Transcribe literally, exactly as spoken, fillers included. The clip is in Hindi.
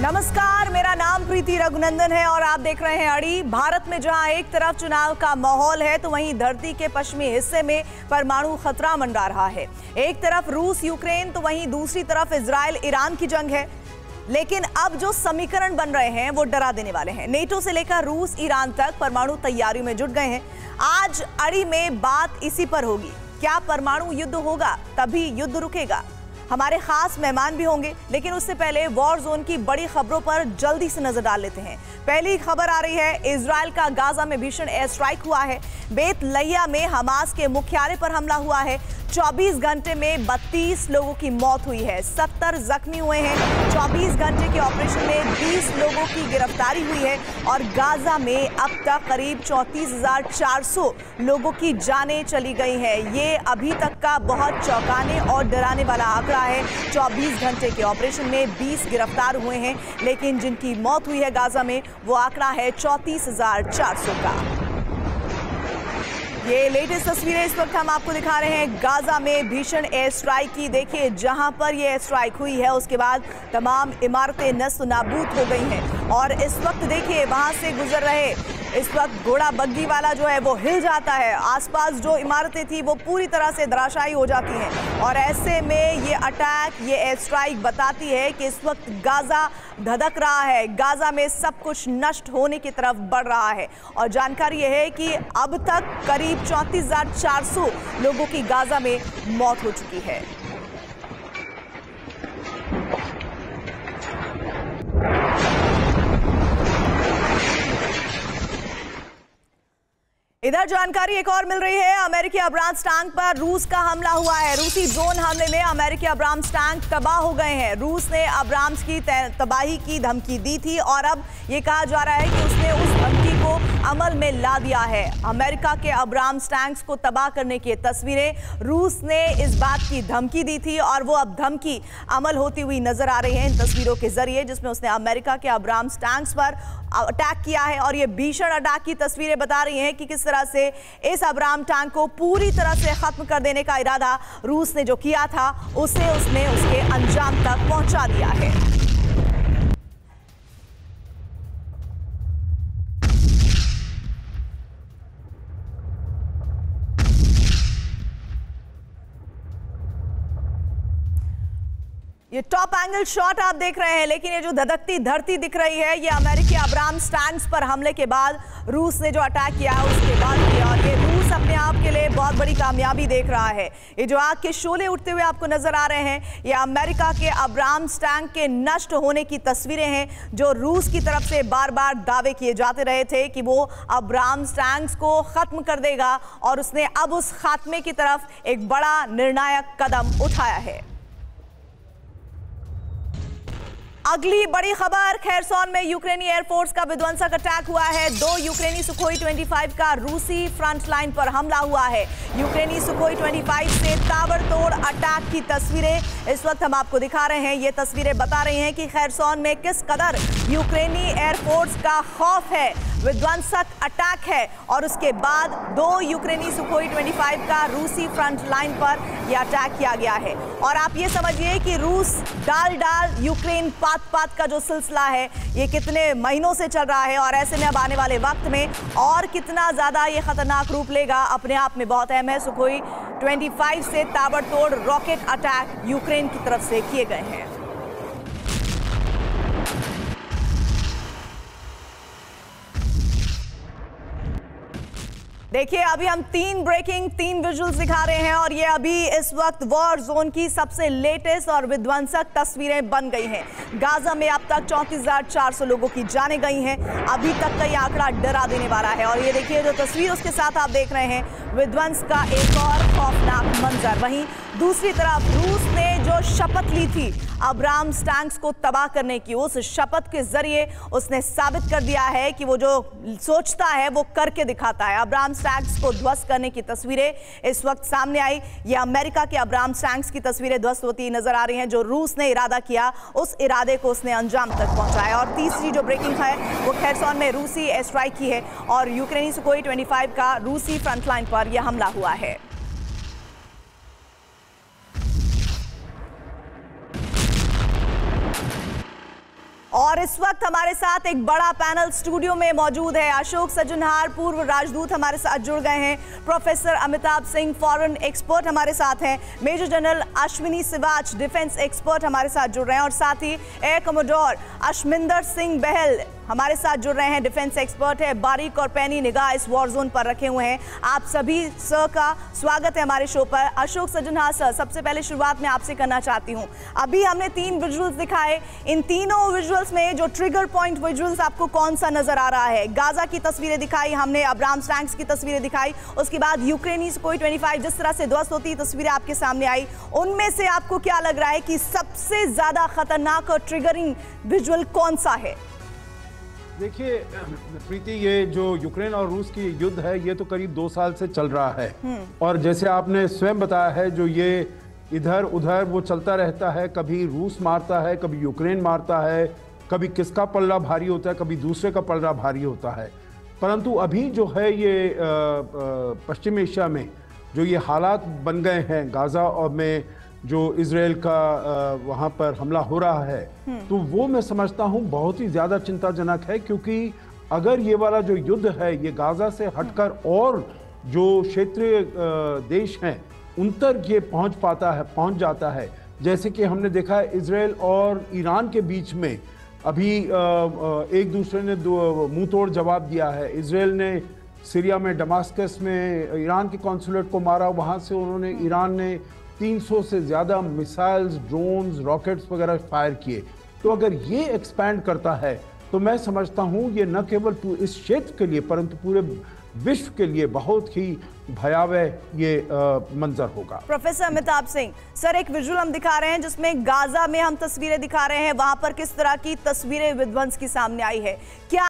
नमस्कार, मेरा नाम प्रीति रघुनंदन है और आप देख रहे हैं अड़ी। भारत में जहां एक तरफ चुनाव का माहौल है तो वहीं धरती के पश्चिमी हिस्से में परमाणु खतरा मंडरा रहा है। एक तरफ रूस यूक्रेन तो वहीं दूसरी तरफ इजराइल ईरान की जंग है। लेकिन अब जो समीकरण बन रहे हैं वो डरा देने वाले हैं। नेटो से लेकर रूस ईरान तक परमाणु तैयारियों में जुट गए हैं। आज अड़ी में बात इसी पर होगी। क्या परमाणु युद्ध होगा तभी युद्ध रुकेगा? हमारे खास मेहमान भी होंगे, लेकिन उससे पहले वॉर जोन की बड़ी खबरों पर जल्दी से नजर डाल लेते हैं। पहली खबर आ रही है, इजराइल का गाजा में भीषण एयर स्ट्राइक हुआ है। बेत लहिया में हमास के मुख्यालय पर हमला हुआ है। चौबीस घंटे में बत्तीस लोगों की मौत हुई है, सत्तर जख्मी हुए हैं। चौबीस घंटे के ऑपरेशन में बीस लोगों की गिरफ्तारी हुई है और गाजा में अब तक करीब चौंतीस हजार चार सौ लोगों की जानें चली गई हैं। ये अभी तक का बहुत चौंकाने और डराने वाला आंकड़ा है। चौबीस घंटे के ऑपरेशन में बीस गिरफ्तार हुए हैं, लेकिन जिनकी मौत हुई है गाजा में वो आंकड़ा है चौंतीस हजार चार सौ का। ये लेटेस्ट तस्वीरें इस वक्त हम आपको दिखा रहे हैं गाजा में भीषण एयर स्ट्राइक की। देखिए, जहां पर ये एयर स्ट्राइक हुई है उसके बाद तमाम इमारतें नस्त नाबूद हो गई हैं और इस वक्त देखिए वहां से गुजर रहे इस वक्त घोड़ा बग्गी वाला जो है वो हिल जाता है। आसपास जो इमारतें थी वो पूरी तरह से धराशायी हो जाती हैं और ऐसे में ये अटैक, ये एयर स्ट्राइक बताती है कि इस वक्त गाजा धधक रहा है। गाजा में सब कुछ नष्ट होने की तरफ बढ़ रहा है और जानकारी यह है कि अब तक करीब चौंतीस हजार चार सौ लोगों की गाजा में मौत हो चुकी है। इधर जानकारी एक और मिल रही है, अमेरिकी अब्राम्स टैंक पर रूस का हमला हुआ है। रूसी ड्रोन हमले में अमेरिकी अब्राम्स टैंक तबाह हो गए हैं। रूस ने अब्राम्स की तबाही की धमकी दी थी और अब ये कहा जा रहा है कि उसने उस धमकी को अमल में ला दिया है। अमेरिका के अब्राम्स टैंक्स को तबाह करने की तस्वीरें रूस ने इस बात की धमकी दी थी और वो अब धमकी अमल होती हुई नजर आ रही है इन तस्वीरों के जरिए, जिसमें उसने अमेरिका के अब्राम्स टैंक्स पर अटैक किया है और ये भीषण अटैक की तस्वीरें बता रही हैं कि किस तरह से इस अब्राम टैंक को पूरी तरह से खत्म कर देने का इरादा रूस ने जो किया था उसे उसने उसके अंजाम तक पहुंचा दिया है। ये टॉप एंगल शॉट आप देख रहे हैं, लेकिन ये जो धधकती धरती दिख रही है ये अमेरिकी अब्राम्स टैंक्स पर हमले के बाद रूस ने जो अटैक किया है उसके बाद किया और ये रूस अपने आप के लिए बहुत बड़ी कामयाबी देख रहा है। ये जो आग के शोले उठते हुए आपको नजर आ रहे हैं ये अमेरिका के अब्राम्स टैंक के नष्ट होने की तस्वीरें हैं, जो रूस की तरफ से बार बार दावे किए जाते रहे थे कि वो अब्राम्स टैंक्स को खत्म कर देगा और उसने अब उस खात्मे की तरफ एक बड़ा निर्णायक कदम उठाया है। अगली बड़ी खबर, खेरसोन में यूक्रेनी एयरफोर्स का विध्वंसक अटैक हुआ है। दो यूक्रेनी सुखोई पच्चीस का रूसी फ्रंट लाइन पर हमला हुआ है। यूक्रेनी सुखोई पच्चीस से ताबड़तोड़ अटैक की तस्वीरें इस वक्त हम आपको दिखा रहे हैं। ये तस्वीरें बता रही हैं कि खेरसोन में किस कदर यूक्रेनी एयरफोर्स का खौफ है। विध्वंसक अटैक है और उसके बाद दो यूक्रेनी सुखोई पच्चीस का रूसी फ्रंट लाइन पर यह अटैक किया गया है और आप ये समझिए कि रूस डाल डाल यूक्रेन पात पात का जो सिलसिला है ये कितने महीनों से चल रहा है और ऐसे में अब आने वाले वक्त में और कितना ज्यादा ये खतरनाक रूप लेगा अपने आप में बहुत अहम है। सुखोई पच्चीस से ताबड़तोड़ रॉकेट अटैक यूक्रेन की तरफ से किए गए हैं। देखिए, अभी हम तीन ब्रेकिंग तीन विजुअल्स दिखा रहे हैं और ये अभी इस वक्त वॉर जोन की सबसे लेटेस्ट और विध्वंसक तस्वीरें बन गई हैं। गाजा में अब तक चौंतीस हजार चार सौ लोगों की जानें गई हैं। अभी तक का ये आंकड़ा डरा देने वाला है और ये देखिए जो तस्वीर उसके साथ आप देख रहे हैं विध्वंस का एक और खौफनाक मंजर। वहीं दूसरी तरफ रूस ने जो शपथ ली थी अब्राम्स टैंक्स को तबाह करने की, उस शपथ के जरिए उसने साबित कर दिया है कि वो जो सोचता है वो करके दिखाता है। अब्राम्स टैंक्स को ध्वस्त करने की तस्वीरें इस वक्त सामने आई। ये अमेरिका के अब्राम्स टैंक्स की तस्वीरें ध्वस्त होती नजर आ रही हैं। जो रूस ने इरादा किया उस इरादे को उसने अंजाम तक पहुंचाया। और तीसरी जो ब्रेकिंग है वो खेरसोन में रूसी एयर स्ट्राइक की है और यूक्रेनी सुखोई पच्चीस का रूसी फ्रंटलाइन पर यह हमला हुआ है। और और इस वक्त हमारे साथ एक बड़ा पैनल स्टूडियो में मौजूद है। अशोक सज्जनहार पूर्व राजदूत हमारे साथ जुड़ गए हैं। Professor Amitabh Singh foreign expert हमारे साथ हैं। Major general Ashwini Sivach defence expert हमारे साथ जुड़ रहे हैं और साथ ही एयर कमोडोर अशमिंदर सिंह बहल हमारे साथ जुड़ रहे हैं, डिफेंस एक्सपर्ट है। बारीक और पैनी निगाह इस वॉर जोन पर रखे हुए हैं। आप सभी सर का स्वागत है हमारे शो पर। अशोक सज्जनहार सर, सबसे पहले शुरुआत में आपसे करना चाहती हूं, अभी हमने तीन विजुअल्स दिखाए, इन तीनों विजुअल्स में जो ट्रिगर पॉइंट विजुअल्स आपको कौन सा नजर आ रहा है? गाजा की तस्वीरें दिखाई हमने, अब्राम्स टैंक्स की तस्वीरें दिखाई, उसके बाद यूक्रेनी सुखोई पच्चीस जिस तरह से ध्वस्त होती तस्वीरें आपके सामने आई, उनमें से आपको क्या लग रहा है कि सबसे ज्यादा खतरनाक और ट्रिगरिंग विजुअल कौन सा है? देखिए प्रीति, ये जो यूक्रेन और रूस की युद्ध है ये तो करीब दो साल से चल रहा है और जैसे आपने स्वयं बताया है, जो ये इधर उधर वो चलता रहता है, कभी रूस मारता है, कभी यूक्रेन मारता है, कभी किसका पलड़ा भारी होता है, कभी दूसरे का पलड़ा भारी होता है। परंतु अभी जो है ये पश्चिम एशिया में जो ये हालात बन गए हैं, गाजा और में जो इजराइल का वहाँ पर हमला हो रहा है, तो वो मैं समझता हूँ बहुत ही ज़्यादा चिंताजनक है, क्योंकि अगर ये वाला जो युद्ध है ये गाजा से हटकर और जो क्षेत्रीय देश हैं उन तक ये पहुँच पाता है पहुँच जाता है, जैसे कि हमने देखा है इजराइल और ईरान के बीच में अभी एक दूसरे ने मुंह तोड़ जवाब दिया है। इजराइल ने सीरिया में दमास्कस में ईरान के कॉन्सुलेट को मारा, वहाँ से उन्होंने ईरान ने तीन सौ से ज़्यादा मिसाइल्स, ड्रोन्स, रॉकेट्स वगैरह फायर किए। तो अगर ये एक्सपैंड करता है तो मैं समझता हूँ ये न केवल इस क्षेत्र के लिए परंतु पूरे विश्व के लिए बहुत ही भयावह ये आ, मंजर होगा। प्रोफेसर अमिताभ सिंह सर, एक विजुअल हम दिखा रहे हैं जिसमें गाजा में हम तस्वीरें दिखा रहे हैं, वहां पर किस तरह की तस्वीरें विध्वंस की सामने आई है, क्या